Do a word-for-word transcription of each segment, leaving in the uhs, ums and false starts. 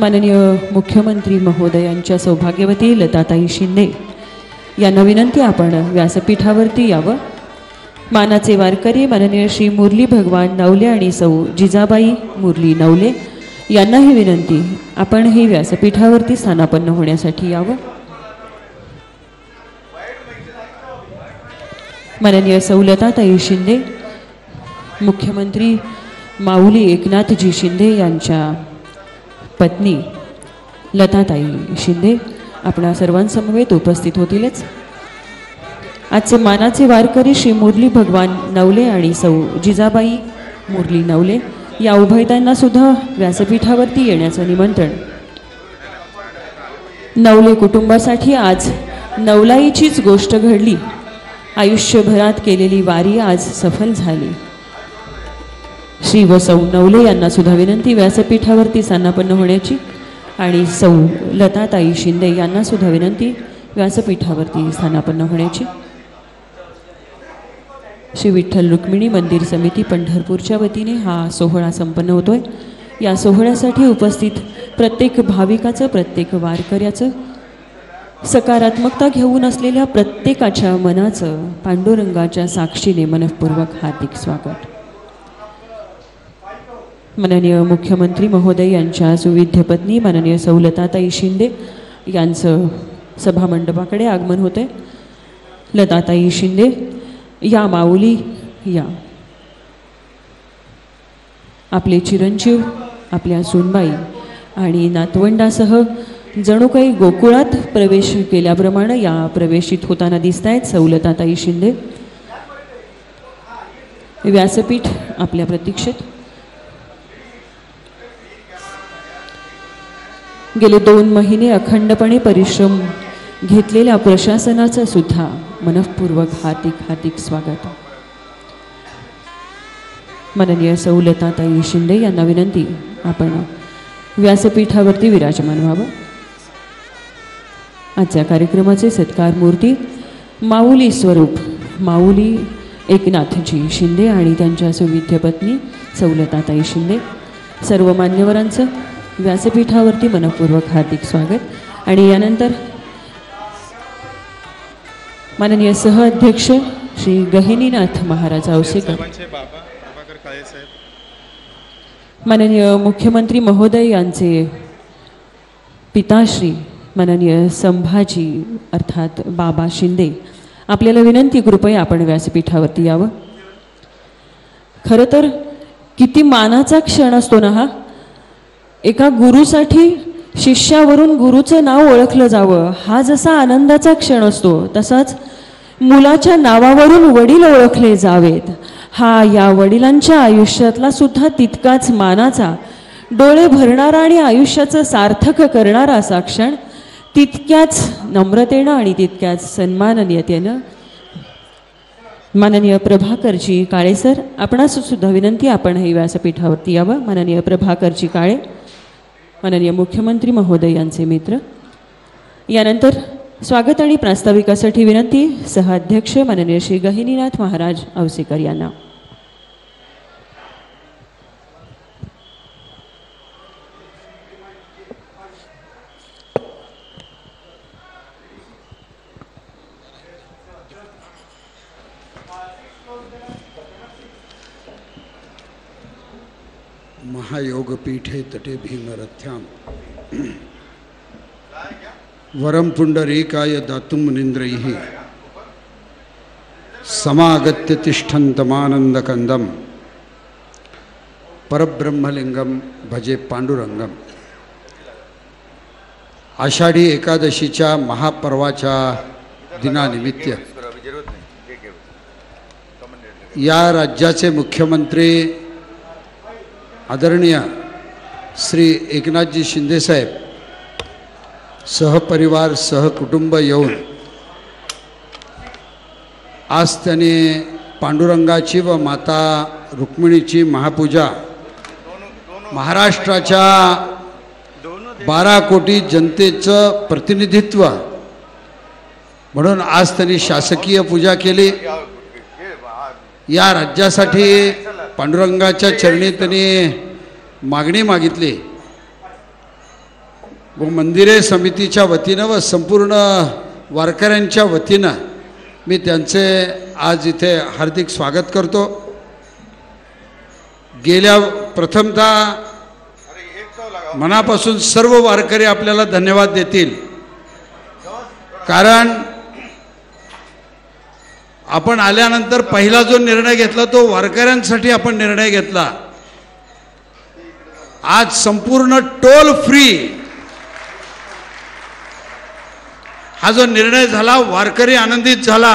माननीय मुख्यमंत्री महोदयांच्या सौभाग्यवती लताताई शिंदे यांना विनंती आपण व्यासपीठावरती यावं। मानाचे वारकरी माननीय श्री मुरली भगवान नवले आणि सौ जिजाबाई मुरली नवले यांनाही विनंती आपण ही व्यासपीठावरती स्थानापन्न होण्यासाठी यावं। माननीय सौ लताताई शिंदे मुख्यमंत्री माऊली एकनाथजी शिंदे यांच्या पत्नी लताताई शिंदे आपणा सर्वांसमवेत उपस्थित होतीलच। आजचे मानाचे वारकरी श्री मुरली भगवान नवले आणि सौ जिजाबाई मुरली नवले या उभयतांना सुद्धा व्यासपीठावरती येण्याचं निमंत्रण। नवले कुटुंबासाठी आज नवलाईचीच गोष्ट घडली। आयुष्यभरात केलेली वारी आज सफल झाली। श्री व सौ नवले यांना सुद्धा विनंती व्यासपीठावरती स्थानापन्न होण्याची आणि सौ लताताई शिंदे यांना सुद्धा विनंती व्यासपीठावरती स्थानापन्न होण्याची। श्री विठ्ठल रुक्मिणी मंदिर समिती पंढरपूरच्या वतीने हा सोहळा संपन्न होतोय। या सोहळ्यासाठी उपस्थित प्रत्येक भाविकाचं प्रत्येक वारकऱ्याचं सकारात्मकता घेऊन असलेल्या प्रत्येकाच्या मनाचं पांडुरंगाच्या साक्षीने मनःपूर्वक हार्दिक स्वागत। माननीय मुख्यमंत्री महोदय यांच्या सुविद्य पत्नी माननीय सौ लताताई शिंदे यांचं सभामंडपाकडे आगमन होते। लताताई शिंदे या माऊली या आपले चिरंजीव आपल्या सूनबाई आणि नातवंडासह जणू काही गोकुळात प्रवेश केल्याप्रमाणे या प्रवेशित होताना दिसत आहेत। सौ लताताई शिंदे व्यासपीठ आपल्या प्रतीक्षेत। गेले दोन महिने अखंडपणे परिश्रम घेतलेल्या प्रशासनाचं सुद्धा मनःपूर्वक हार्दिक हार्दिक स्वागत। माननीय सौ लताताई शिंदे यांना विनंती आपण व्यासपीठावरती विराजमान व्हावं। आजच्या कार्यक्रमाचे सत्कार मूर्ती माऊली स्वरूप माऊली एकनाथजी शिंदे आणि त्यांच्या सुविद्य पत्नी सौ लताताई शिंदे सर्व मान्यवरांचं व्यासपीठावरती मनःपूर्वक हार्दिक स्वागत। आणि यानंतर माननीय सहअध्यक्ष श्री गहिनीनाथ महाराज औसेकर, माननीय मुख्यमंत्री महोदय यांचे पिताश्री माननीय संभाजी अर्थात बाबा शिंदे आपल्याला विनंती कृपया आपण व्यासपीठावरती यावं। खरं तर किती मानाचा क्षण असतो ना हा। एका गुरुसाठी शिष्यावरून गुरुचं नाव ओळखलं जावं हा जसा आनंदाचा क्षण असतो तसाच मुलाच्या नावावरून वडील ओळखले जावेत हा या वडिलांच्या आयुष्यातला सुद्धा तितकाच मानाचा, डोळे भरणारा आणि आयुष्याचं सार्थक करणारा असा क्षण। तितक्याच नम्रतेनं आणि तितक्याच सन्माननीयतेनं माननीय प्रभाकरजी काळे सर आपणास सुद्धा विनंती आपण हे व्यासपीठावरती यावं। माननीय प्रभाकरजी काळे माननीय मुख्यमंत्री महोदय यांचे मित्र। यानंतर स्वागत आणि प्रास्ताविकासाठी विनंती सहअध्यक्ष माननीय श्री गहिनीनाथ महाराज औसेकर यांना। महायोगपीठे तटे भीमरथ्याम वरम पुंडरीकाय दातुं मुनीन्द्रैः समागत्य तिष्ठन्तमानन्दकन्दं परब्रह्मलिंगम भजे पांडुरंगम। आषाढी एकादशीच्या महापर्वाच्या दिनानिमित्त या राज्याचे मुख्यमंत्री आदरणीय श्री एकनाथजी शिंदेसाहेब सहपरिवार सहकुटुंब येऊन आज त्यांनी पांडुरंगाची व माता रुक्मिणीची महापूजा महाराष्ट्राच्या बारा कोटी जनतेचं प्रतिनिधित्व म्हणून आज त्यांनी शासकीय पूजा केली। या राज्यासाठी पांडुरंगाच्या चरणी त्यांनी मागणी मागितली व मंदिरे समितीच्या वतीनं व संपूर्ण वारकऱ्यांच्या वतीनं मी त्यांचे आज इथे हार्दिक स्वागत करतो. गेल्या प्रथमतः मनापासून सर्व वारकरी आपल्याला धन्यवाद देतील, कारण आपण आल्यानंतर पहिला जो निर्णय घेतला तो वारकऱ्यांसाठी आपण निर्णय घेतला. आज संपूर्ण टोल फ्री हा जो निर्णय झाला, वारकरी आनंदित झाला.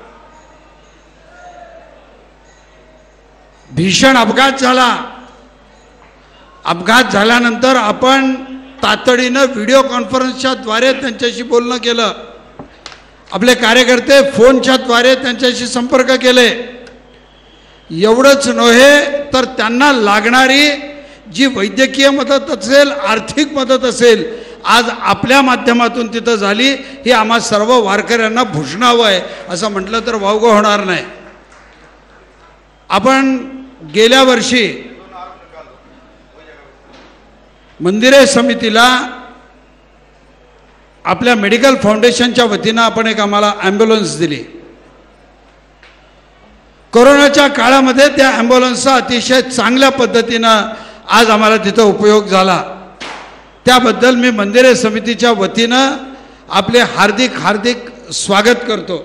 भीषण अपघात झाला. अपघात झाल्यानंतर आपण तातडीनं व्हिडिओ कॉन्फरन्सच्या द्वारे त्यांच्याशी बोलणं केलं. आपले कार्यकर्ते फोनच्या द्वारे त्यांच्याशी संपर्क केले. एवढंच नव्हे तर त्यांना लागणारी जी वैद्यकीय मदत असेल, आर्थिक मदत असेल, आज आपल्या माध्यमातून तिथं झाली. हे आम्हा सर्व वारकऱ्यांना भूषणावं आहे असं म्हटलं तर वावगं होणार नाही. आपण गेल्या वर्षी मंदिरे समितीला आपल्या मेडिकल फाउंडेशनच्या वतीनं आपण एक आम्हाला ॲम्ब्युलन्स दिली. कोरोनाच्या काळामध्ये त्या ॲम्ब्युलन्सचा अतिशय चांगल्या पद्धतीनं आज आम्हाला तिथं उपयोग झाला. त्याबद्दल मी मंदिरे समितीच्या वतीनं आपले हार्दिक हार्दिक स्वागत करतो.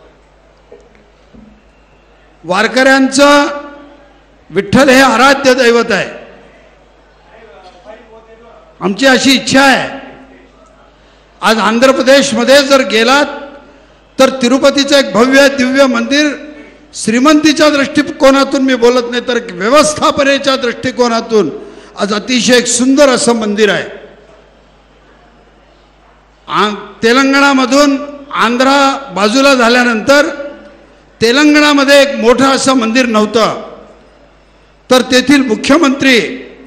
वारकऱ्यांचं विठ्ठल हे आराध्य दैवत आहे. आमची अशी इच्छा आहे, आज आंध्र प्रदेशमध्ये जर गेलात तर तिरुपतीचं एक भव्य दिव्य मंदिर, श्रीमंतीच्या दृष्टिकोनातून मी बोलत नाही तर व्यवस्थापनेच्या दृष्टिकोनातून आज अतिशय एक सुंदर असं मंदिर आहे. आ तेलंगणामधून आंध्रा बाजूला झाल्यानंतर तेलंगणामध्ये एक मोठं असं मंदिर नव्हतं, तर तेथील मुख्यमंत्री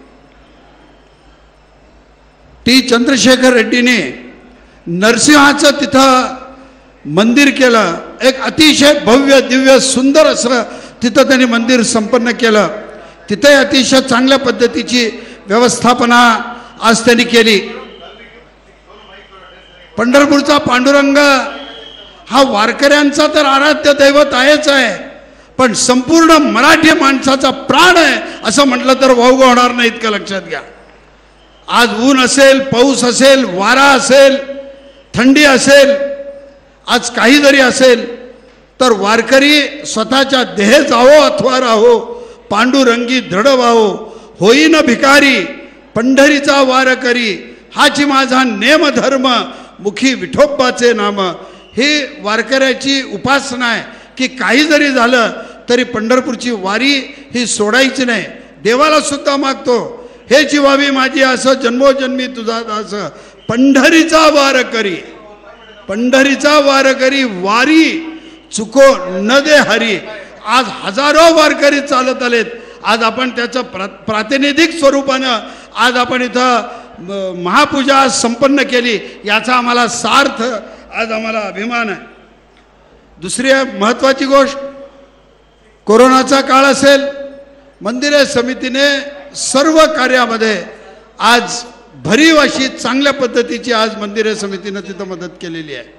टी चंद्रशेखर रेड्डीने नरसिंहाचं तिथं मंदिर केलं. एक अतिशय भव्य दिव्य सुंदर असं तिथं त्यांनी मंदिर संपन्न केलं. तिथे अतिशय चांगल्या पद्धतीची व्यवस्थापना आज त्यांनी केली. पंढरपूरचा पांडुरंग हा वारकऱ्यांचा तर आराध्य दैवत आहेच आहे, पण संपूर्ण मराठी माणसाचा प्राण आहे असं म्हटलं तर वावगं होणार नाही. इतकं लक्षात घ्या. आज ऊन असेल, पाऊस असेल, वारा असेल, थंडी असेल, आज काही जरी असेल तर वारकरी स्वतःच्या देह जावो अथवा राहो, पांडुरंगी दृढ व्हावो, होईन भिकारी पंढरीचा वार करी, हाची माझा नेम धर्म, मुखी विठोबाचे नाम. ही वारकऱ्याची उपासना आहे की काही जरी झालं तरी पंढरपूरची वारी ही सोडायची नाही. देवाला सुद्धा मागतो, हे जीवावी माझी असं जन्मोजन्मी तुझा दास, पंढरीचा वार करी, पंढरीचा वार करी, वारी चुको न दे हरी. आज हजारो वारकरी चालत आलेत. आज आपण त्याचं प्रा प्रातिनिधिक स्वरूपानं आज आपण इथं महापूजा संपन्न केली, याचा आम्हाला सार्थ आज आम्हाला अभिमान आहे. दुसरी महत्त्वाची गोष्ट, कोरोनाचा काळ असेल, मंदिरे समितीने सर्व कार्यामध्ये आज भरीव अशी चांगल्या पद्धतीची आज मंदिरे समितीने तिथं मदत केलेली आहे.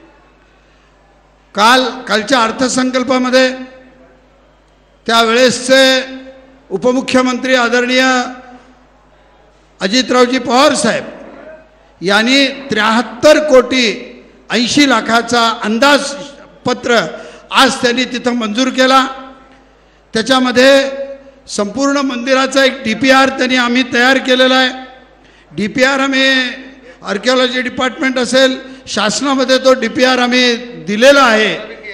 काल कालच्या अर्थसंकल्पामध्ये त्यावेळेसचे उपमुख्यमंत्री आदरणीय अजितरावजी पवार साहेब यांनी त्र्याहत्तर कोटी ऐंशी लाखाचा अंदाजपत्र आज त्यांनी तिथं मंजूर केला. त्याच्यामध्ये संपूर्ण मंदिराचा एक डी पी आर त्यांनी आम्ही तयार केलेला आहे. डी पी आर आम्ही आर्किओलॉजी डिपार्टमेंट असेल, शासनामध्ये तो डी पी आर आम्ही दिलेला आहे.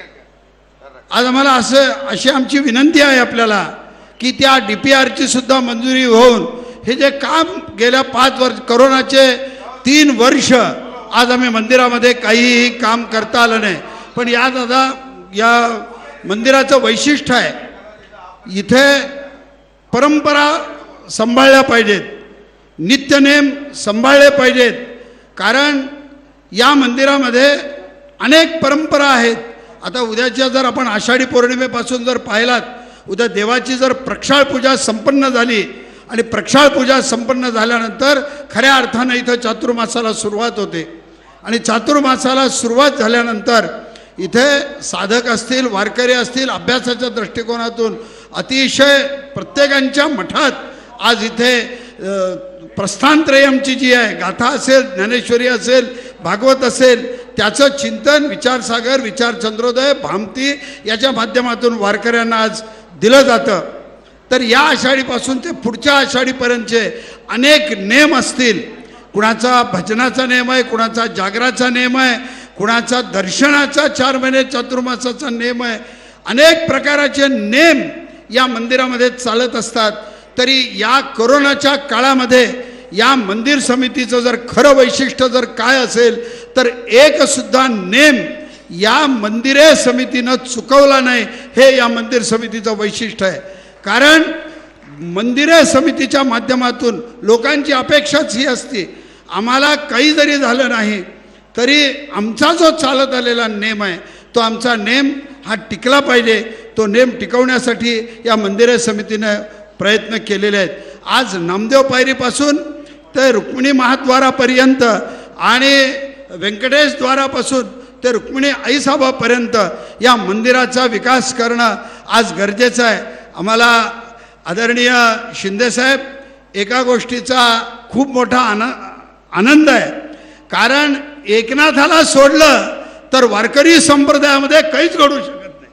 आज आम्हाला असं अशी आमची विनंती आहे आपल्याला की त्या डी पी आरची सुद्धा मंजुरी होऊन हे जे काम गेल्या पाच वर्ष कोरोनाचे तीन वर्ष आज आम्ही मंदिरामध्ये काहीही काम करता आलं नाही, पण या दादा या मंदिराचं वैशिष्ट्य आहे, इथे परंपरा सांभाळल्या पाहिजेत, नित्यनेम सांभाळले पाहिजेत. कारण या मंदिरामध्ये अनेक परंपरा आहेत. आता उद्याच्या जर आपण आषाढी पौर्णिमेपासून जर पाहिलात, उद्या देवाची जर प्रक्षाळ पूजा संपन्न झाली आणि प्रक्षाळ पूजा संपन्न झाल्यानंतर खऱ्या अर्थानं इथं चातुर्मासाला सुरुवात होते आणि चातुर्मासाला सुरुवात झाल्यानंतर इथे साधक असतील, वारकरी असतील, अभ्यासाच्या दृष्टिकोनातून अतिशय प्रत्येकांच्या मठात आज इथे प्रस्थानत्रयमची जी आहे गाथा असेल, ज्ञानेश्वरी असेल, भागवत असेल, त्याचं चिंतन, विचारसागर, विचारचंद्रोदय, भामती याच्या माध्यमातून वारकऱ्यांना आज दिलं जातं. तर या आषाढीपासून ते पुढच्या आषाढीपर्यंतचे अनेक नेम असतील. कुणाचा भजनाचा नेम आहे, कुणाचा जागराचा नेम आहे, कुणाचा दर्शनाचा चार महिने चातुर्मासाचा नेम आहे. अनेक प्रकाराचे नेम या मंदिरामध्ये चालत असतात. तरी या कोरोनाच्या काळामध्ये या मंदिर समितीचं जर खरं वैशिष्ट्य जर काय असेल तर एक सुद्धा नेम या मंदिरे समितीनं चुकवला नाही, हे या मंदिर समितीचं वैशिष्ट्य आहे. कारण मंदिरे समितीच्या माध्यमातून लोकांची अपेक्षाच ही असते, आम्हाला काही जरी झालं नाही तरी आमचा जो चालत आलेला नेम आहे तो आमचा नेम हा टिकला पाहिजे. तो नेम टिकवण्यासाठी या मंदिरे समितीनं प्रयत्न केलेले आहेत. आज नामदेव पायरीपासून ते रुक्मिणी महाद्वारापर्यंत आणि व्यंकटेश द्वारापासून ते रुक्मिणी आईसाबापर्यंत या मंदिराचा विकास करणं आज गरजेचं आहे. आम्हाला आदरणीय शिंदेसाहेब एका गोष्टीचा खूप मोठा आन आनंद आहे. कारण एकनाथाला सोडलं तर वारकरी संप्रदायामध्ये काहीच घडू शकत नाही.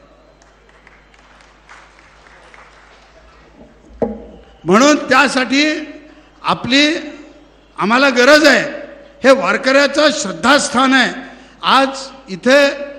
म्हणून त्यासाठी आपली आम्हाला गरज आहे. हे वारकऱ्याचं श्रद्धास्थान आहे. आज इथे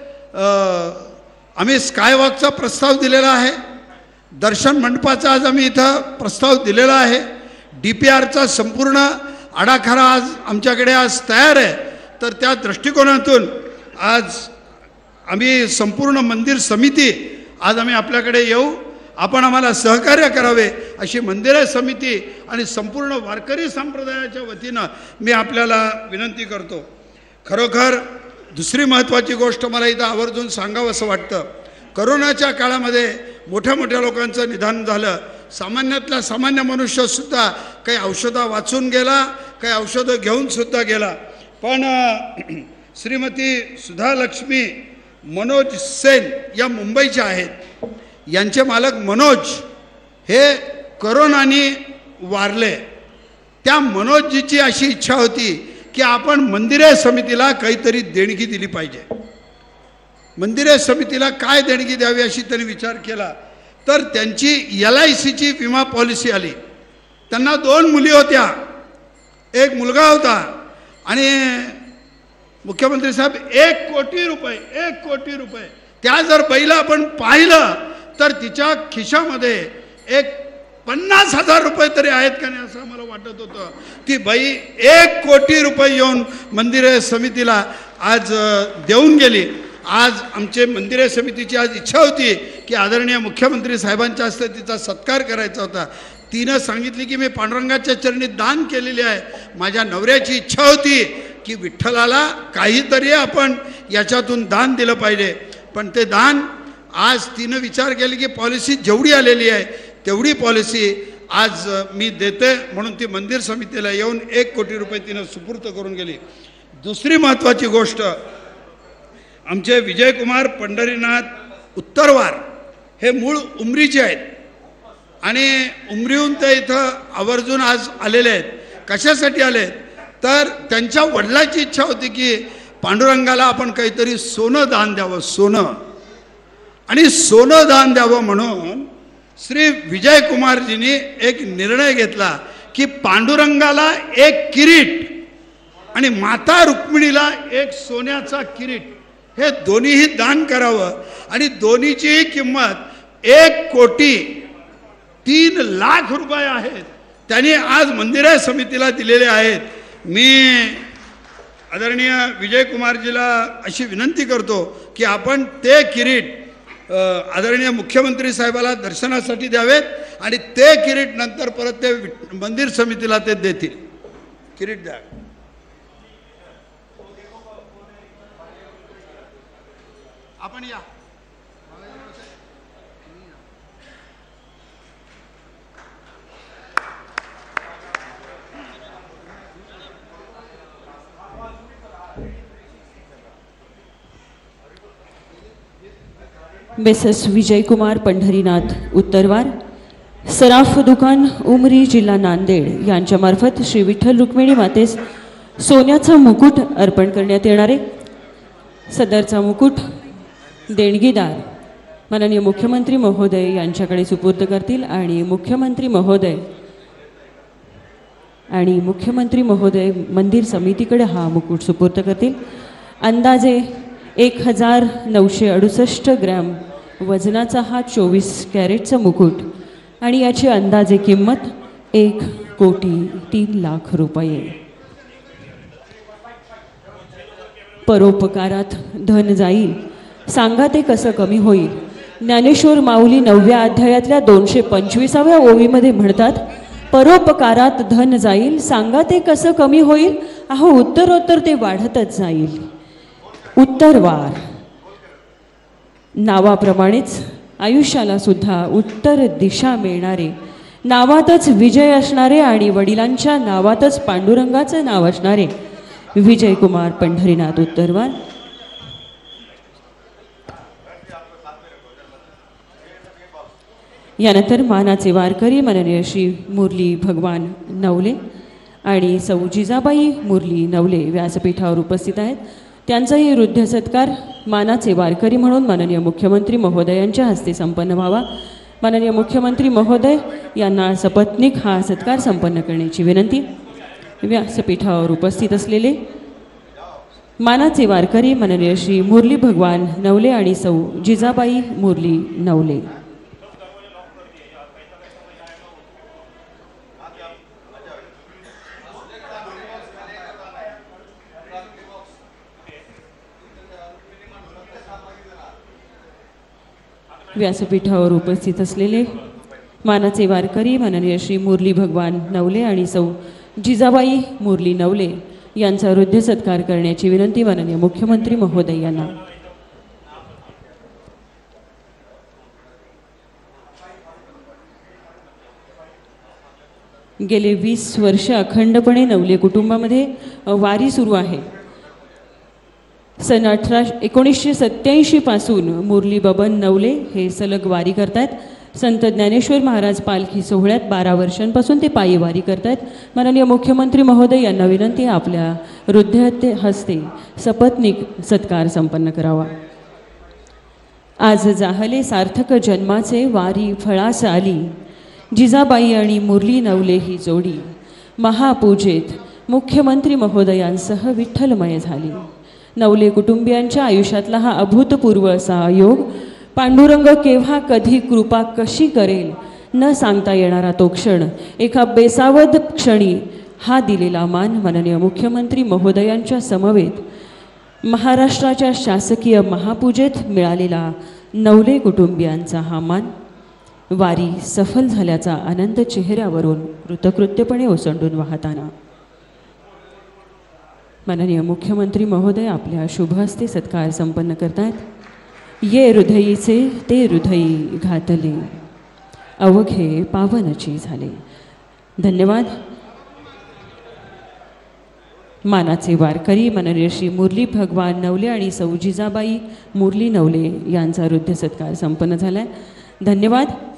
आम्ही स्कायवॉकचा प्रस्ताव दिलेला आहे, दर्शन मंडपाचा आज आम्ही इथं प्रस्ताव दिलेला आहे, डी पी आरचा संपूर्ण आडाखरा आज आमच्याकडे आज तयार आहे. तर त्या दृष्टिकोनातून आज आम्ही संपूर्ण मंदिर समिती आज आम्ही आपल्याकडे येऊ, आपण आम्हाला सहकार्य करावे अशी मंदिरे समिती आणि संपूर्ण वारकरी संप्रदायाच्या वतीनं मी आपल्याला विनंती करतो. खरोखर दुसरी महत्त्वाची गोष्ट मला इथं आवर्जून सांगावं असं वाटतं. करोनाच्या काळामध्ये मोठ्या मोठ्या लोकांचं निधन झालं. सामान्यातला सामान्य मनुष्यसुद्धा काही औषधं वाचून गेला, काही औषधं घेऊनसुद्धा गेला. पण श्रीमती सुधालक्ष्मी मनोज सेन या मुंबईच्या आहेत. यांचे मालक मनोज हे करोनाने वारले. त्या मनोजजीची अशी इच्छा होती की आपण मंदिरे समितीला काहीतरी देणगी दिली पाहिजे. मंदिरे समितीला काय देणगी द्यावी अशी त्यांनी विचार केला. तर त्यांची एल आय सीची विमा पॉलिसी आली. त्यांना दोन मुली होत्या, एक मुलगा होता आणि मुख्यमंत्री साहेब एक कोटी रुपये एक कोटी रुपये त्या जर बाईला आपण पाहिलं तर तिच्या खिशामध्ये एक पन्नास हजार रुपये तरी आहेत का नाही असं मला वाटत होतं. ती बाई एक कोटी रुपये येऊन मंदिरे समितीला आज देऊन गेली. आज आमचे मंदिरे समितीची आज इच्छा होती की आदरणीय मुख्यमंत्री साहेबांच्या हस्ते तिचा सत्कार करायचा होता. तिनं सांगितली की मी पांडुरंगाच्या चरणी दान केलेले आहे. माझ्या नवऱ्याची इच्छा होती की विठ्ठलाला काहीतरी आपण याच्यातून दान दिलं पाहिजे. पण ते दान आज तिनं विचार केला की पॉलिसी जेवढी आलेली आहे तेवढी पॉलिसी आज मी देते, म्हणून ती मंदिर समितीला येऊन एक कोटी रुपये तिनं सुपूर्द करून गेली. दुसरी महत्त्वाची गोष्ट, आमचे विजयकुमार पंढरीनाथ उत्तरवार हे मूळ उमरीचे आहेत आणि उमरीहून ते इथं आवर्जून आज आलेले आहेत. कशासाठी आले तर त्यांच्या वडिलांची इच्छा होती की पांडुरंगाला आपण काहीतरी सोनं दान द्यावं, सोनं आणि सोनं दान द्यावं. म्हणून श्री विजयकुमारजींनी एक निर्णय घेतला की पांडुरंगाला एक किरीट आणि माता रुक्मिणीला एक सोन्याचा किरीट हे दोन्हीही दान करावं. आणि दोन्हीचीही किंमत एक कोटी तीन लाख रुपये आहेत. त्यांनी आज मंदिरे समितीला दिलेले आहेत. मी आदरणीय विजयकुमारजीला अशी विनंती करतो की आपण ते किरीट आदरणीय मुख्यमंत्री साहेबाला दर्शनासाठी द्यावेत आणि ते किरीट नंतर परत ते मंदिर समितीला ते देतील. किरीट द्या. आपण या. मिसेस विजयकुमार पंढरीनाथ उत्तरवार, सराफ दुकान उमरी जिल्हा नांदेड यांच्यामार्फत श्री विठ्ठल रुक्मिणी मातेस सोन्याचा मुकुट अर्पण करण्यात येणार आहे. सदरचा मुकुट देणगीदार माननीय मुख्यमंत्री महोदय यांच्याकडे सुपूर्द करतील आणि मुख्यमंत्री महोदय आणि मुख्यमंत्री महोदय मंदिर समितीकडे हा मुकुट सुपूर्द करतील. अंदाजे एक हजार नऊशे अडुसष्ट ग्रॅम वजनाचा हा चोवीस कॅरेटचा मुकुट आणि याची अंदाजे किंमत एक कोटी तीन लाख रुपये. परोपकारात धन जाईल सांगा ते कसं कमी होईल. ज्ञानेश्वर माऊली नवव्या अध्यायातल्या दोनशे पंचवीसाव्या ओवीमध्ये म्हणतात, परोपकारात धन जाईल सांगा ते कसं कमी होईल. अहो उत्तरोत्तर ते वाढतच जाईल. उत्तरवार नावाप्रमाणेच आयुष्याला सुद्धा उत्तर दिशा मिळणारे, नावातच विजय असणारे आणि वडिलांच्या नावातच पांडुरंगाचं नाव असणारे विजयकुमार पंढरीनाथ उत्तरवार. यानंतर मानाचे वारकरी माननीय श्री मुरली भगवान नवले आणि सौ जिजाबाई मुरली नवले व्यासपीठावर उपस्थित आहेत. त्यांचाही हृदय सत्कार मानाचे वारकरी म्हणून माननीय मुख्यमंत्री महोदयांच्या हस्ते संपन्न व्हावा. माननीय मुख्यमंत्री महोदय यांना सपत्नीक हा सत्कार संपन्न करण्याची विनंती. व्यासपीठावर उपस्थित असलेले मानाचे वारकरी माननीय श्री मुरली भगवान नवले आणि सौ जिजाबाई मुरली नवले. व्यासपीठावर उपस्थित असलेले मानाचे वारकरी माननीय श्री मुरली भगवान नवले आणि सौ जिजाबाई मुरली नवले यांचा हृदय सत्कार करण्याची विनंती माननीय मुख्यमंत्री महोदय यांना. गेले वीस वर्ष अखंडपणे नवले कुटुंबामध्ये वारी सुरू आहे. सन अठरा एकोणीसशे सत्याऐंशी पासून मुरली बबन नवले हे सलग वारी करतात. संत ज्ञानेश्वर महाराज पालखी सोहळ्यात बारा वर्षांपासून ते पायी वारी करतात. माननीय मुख्यमंत्री महोदय यांना विनंती आपल्या हृदय हस्ते सपत्नीक सत्कार संपन्न करावा. आज जाहले सार्थक जन्माचे वारी फळास आली, जिजाबाई आणि मुरली नवले ही जोडी महापूजेत मुख्यमंत्री महोदयांसह विठ्ठलमय झाली. नवले कुटुंबियांच्या आयुष्यातला हा अभूतपूर्व असा योग, पांडुरंग केव्हा कधी कृपा कशी करेल न सांगता येणारा तो क्षण, एका बेसावध क्षणी हा दिलेला मान माननीय मुख्यमंत्री महोदयांच्या समवेत महाराष्ट्राच्या शासकीय महापूजेत मिळालेला नवले कुटुंबियांचा हा मान, वारी सफल झाल्याचा आनंद चेहऱ्यावरून कृतकृत्यपणे ओसंडून वाहताना माननीय मुख्यमंत्री महोदय आपल्या शुभ हस्ते सत्कार संपन्न करतात. ये हृदयीचे ते हृदयी घातले, अवघे पावनची झाले. धन्यवाद. मानाचे वारकरी माननीय श्री मुरली भगवान नवले आणि सौ जिजाबाई मुरली नवले यांचा हृदय सत्कार संपन्न झाला. धन्यवाद.